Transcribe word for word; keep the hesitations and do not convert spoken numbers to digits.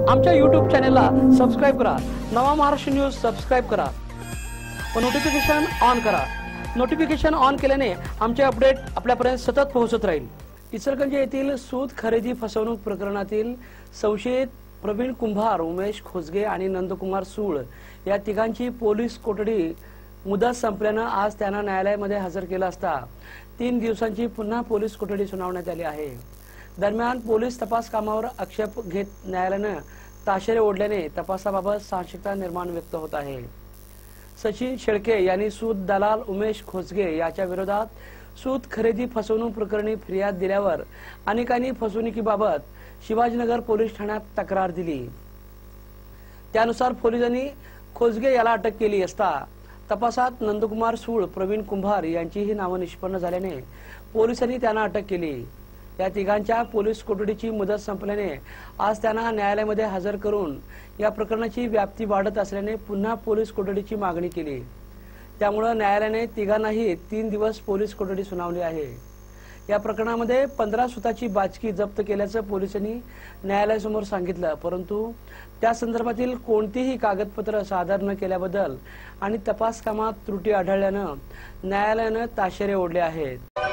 आमच्या यूट्यूब चॅनलला सबस्क्राइब करा। नवा महाराष्ट्र न्यूज सबस्क्राइब करा व नोटिफिकेशन ऑन करा। नोटिफिकेशन ऑन केल्याने आमचे अपडेट आपल्यापर्यंत सतत पोहोचत राहील। इचलकरंजी येथील सूत खरेदी फसवणूक प्रकरणातील संशयित प्रवीण कुंभार, उमेश खोजगे आणि नंदकुमार सूळ या तिघांची पोलीस कोठडी मुदत संपल्याने आज त्यांना न्यायालयामध्ये हजर केलं असता तीन दिवसांची पुन्हा पोलीस कोठडी सुनावण्यात आली आहे। दरम्यान पोलीस तपास कामावर आक्षेप घेत न्यायालयाने ताशेरे ओढल्याने तपासाबाबत साशंकता निर्माण व्यक्त होत आहे। सचिन शेळके यांनी सूत दलाल उमेश खोजगे याच्या विरोधात सूत खरेदी फसवणूक प्रकरणी फिर्याद दिल्यावर अनेकांनी फसवणुकीबाबत शिवाजीनगर पोलीस ठाण्यात तक्रार दिली। त्यानुसार पोलिसांनी खोजगे याला अटक केली असता तपासात नंदकुमार सूळ, प्रवीण कुंभार यांचीही नावे निष्पन्न झाल्याने पोलिसांनी त्यांना अटक केली। या तिघांच्या पोलीस कोठडीची मुदत संपल्याने आज त्यांना न्यायालयामध्ये हजर करून या प्रकरणाची व्याप्ती वाढत असल्याने पुन्हा पोलीस कोठडीची मागणी केली। त्यामुळे न्यायालयाने तिघांनाही तीन दिवस पोलीस कोठडी सुनावली आहे। या प्रकरणामध्ये पंधरा सुताची बाचकी जप्त केल्याचं पोलिसांनी न्यायालयासमोर सांगितलं, परंतु त्या संदर्भातील कोणतीही कागदपत्र सादर न केल्याबद्दल आणि तपास कामात त्रुटी आढळल्याने न्यायालयाने ताशेरे ओढले आहेत।